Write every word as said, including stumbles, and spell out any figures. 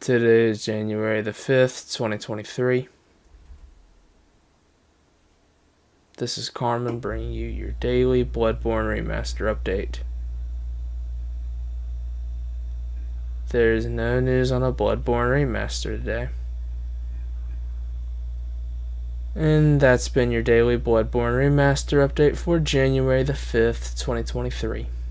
Today is January the fifth, twenty twenty-three. This is Carmen bringing you your daily Bloodborne Remaster update. There is no news on a Bloodborne Remaster today. And that's been your daily Bloodborne Remaster update for January the fifth, twenty twenty-three.